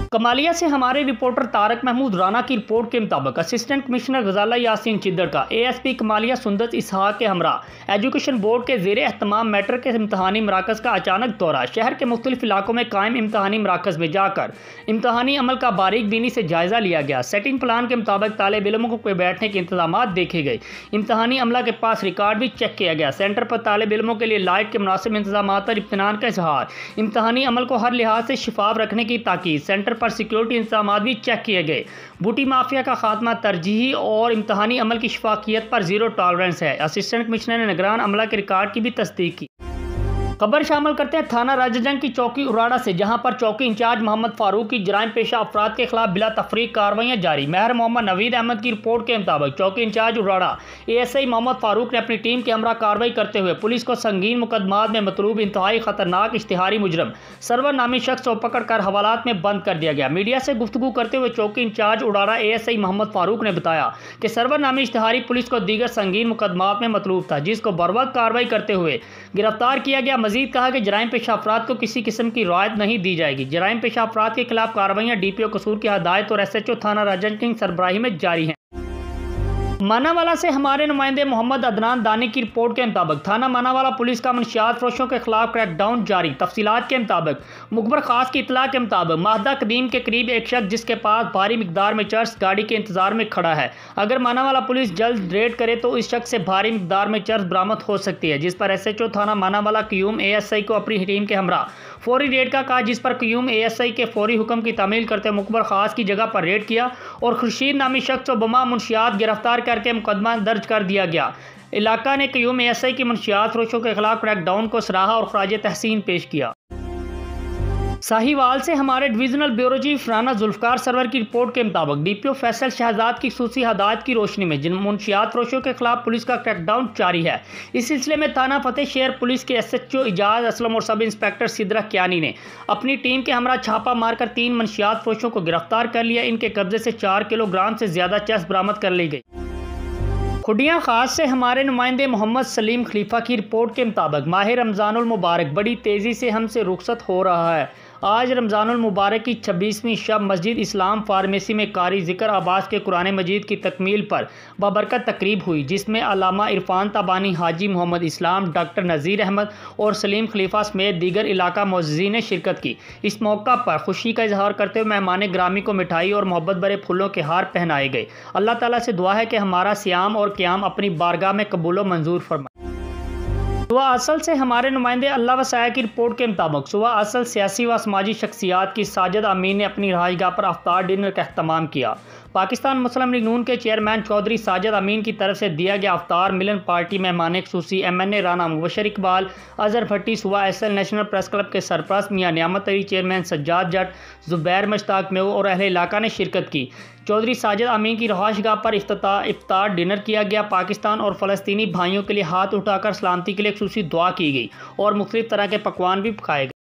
कमालिया से हमारे रिपोर्टर तारक महमूद राना की रिपोर्ट के मुताबिक असिस्टेंट कमिश्नर गजाला यासीन चिद्दड़ का एएसपी कमालिया सुंदर इसहाक के हमरा एजुकेशन बोर्ड के ज़ेरे एहतमाम मैट्रिक के इम्तहानी मराकज़ का अचानक दौरा। शहर के मुख्तलिफ इलाकों में कायम इम्तहानी मराकज़ में जाकर इम्तहानी अमल का बारीक बीनी से जायज़ा लिया गया। सेटिंग प्लान के मुताबिक तालिब इल्मों को बैठने के इंतजाम देखे गए। इम्तहानी अमला के पास रिकॉर्ड भी चेक किया गया। सेंटर पर तालिब इल्मों के लिए लाइट के मुनासिब इंतजाम पर इत्मीनान का इजहार। इम्तहानी अमल को हर लिहाज से शिफाफ रखने की ताकीद। सेंटर पर सिक्योरिटी इंतजाम भी चेक किए गए। बूटी माफिया का खात्मा तरजीही और इम्तहानी अमल की शफाकियत पर जीरो टॉलरेंस है। असिस्टेंट कमिश्नर ने निगरान अमला के रिकॉर्ड की भी तस्दीक की। खबर शामिल करते हैं थाना राजाजंग की चौकी उराड़ा से, जहां पर चौकी इंचार्ज मोहम्मद फारूक की जराइम पेशा अफराद के खिलाफ बिला तफरीक कार्रवाइयां जारी। महर मोहम्मद नवीद अहमद की रिपोर्ट के मुताबिक चौकी इंचार्ज उराड़ा एएसआई मोहम्मद फारूक ने अपनी टीम के हमरा कार्रवाई करते हुए पुलिस को संगीन मुकदमात में मतलूब इंतहाई खतरनाक इश्तिहारी मुजरम सरवर नामी शख्स को पकड़कर हवालात में बंद कर दिया गया। मीडिया से गुफ्तगू करते हुए चौकी इंचार्ज उराड़ा एएसआई मोहम्मद फारूक ने बताया कि सरवर नामी इश्तिहारी पुलिस को दीगर संगीन मुकदमात में मतलूब था, जिसको बरवक्त कार्रवाई करते हुए गिरफ्तार किया गया। मजीद कहा कि जराइम पेशा अफराद को किसी किस्म की रियायत नहीं दी जाएगी। जराइम पेशा अफराद के खिलाफ कार्रवाइयां डीपीओ कसूर की हदायत और एसएचओ थाना राजाजंग की सरबराही में जारी हैं। मानावाला से हमारे नुमाइंदे मोहम्मद अदनान दानी की रिपोर्ट के मुताबिक थाना मानावाला पुलिस का मंशियात फरोशों के खिलाफ क्रैकडाउन जारी। तफसीलात के मुताबिक मुखबर खास की इतला के मुताबिक माहदा कदीम के करीब एक शख्स जिसके पास भारी मिकदार में चर्स गाड़ी के इंतजार में खड़ा है। अगर मानावाला पुलिस जल्द रेड करे तो इस शख्स से भारी मिकदार में चर्स बरामद हो सकती है, जिस पर एसएचओ थाना मानावाला क्यूम एएसआई को अपनी टीम के हमरा फौरी रेड का कहा, जिस पर क्यूम एएसआई के फौरी हुक्म की तामील करते मुखबर खास की जगह पर रेड किया और खुर्शीद नामी शख्स को बमा मुंशियात गिरफ्तार करके मुकदमा दर्ज कर दिया गया। इलाका ने क्यूम एएसआई की मुंशियात फरोशों के खिलाफ क्रैकडाउन को सराहा और खराज तहसीन पेश किया। साहिवाल से हमारे divisional bureau chief Rana Zulfiqar Sarwar की रिपोर्ट के मुताबिक डीपीओ फैसल शहजाद की खुसूसी हदायत की रोशनी में जिन मुंशियात फरोशों के खिलाफ पुलिस का क्रैकडाउन जारी है। इस सिलसिले में थाना फतेह शहर पुलिस के एसएचओ इजाज असलम और सब इंस्पेक्टर सिद्रा कियानी ने अपनी टीम के हमरा छापा मारकर 3 मुंशियात फरोशों को गिरफ्तार कर लिया। इनके कब्जे से 4 किलोग्राम से ज्यादा चर्स बरामद कर ली गई। खुडियाँ खास से हमारे नुमाइंदे मोहम्मद सलीम खलीफा की रिपोर्ट के मुताबिक माह रमज़ानुल मुबारक बड़ी तेज़ी से हमसे रुखसत हो रहा है। आज रमज़ानुल मुबारक की 26वीं शब मस्जिद इस्लाम फार्मेसी में कारी ज़िक्र अब्बास के कुरान मजीद की तकमील पर बबरकत तकरीब हुई, जिसमें अल्लामा इरफान तबानी, हाजी मोहम्मद इस्लाम, डॉक्टर नज़ीर अहमद और सलीम खलीफा समेत दीगर इलाका मुअज़्ज़िज़ीन ने शिरकत की। इस मौका पर खुशी का इजहार करते हुए मेहमान ग्रामी को मिठाई और मोहब्बत भरे फूलों के हार पहनाए गए। अल्लाह ताला से दुआ है कि हमारा सियाम और क़याम अपनी बारगाह में कबूल व मंजूर फरमाए। सुबह असल से हमारे नुमाइंदे अल्लाह वसाया की रिपोर्ट के मुताबिक सुबह असल सियासी व समाजी शख्सियात की साजिद अमीन ने अपनी रहायशगाह पर अफ्तार डिनर का अहतमाम किया। पाकिस्तान मुस्लिम लीग नून के चेयरमैन चौधरी साजिद अमीन की तरफ से दिया गया अफ्तार मिलन पार्टी मेहमान खुसूसी MNA राना मुबशर इकबाल, अजहर भट्टी, सुबह एसएल नेशनल प्रेस क्लब के सरपरस्त मियां नियामत अली, चेयरमैन सज्जाद जट, जुबैर मश्ताक मेव और अहले इलाका ने शिरकत की। चौधरी साजिद अमीन की रहायशगाह पर इफ्तार डिनर किया गया। पाकिस्तान और फ़लस्तीनी भाइयों के लिए हाथ उठाकर सलामती के लिए खुसूसी दुआ की गई और मुख्तलिफ तरह के पकवान भी पकाए गए।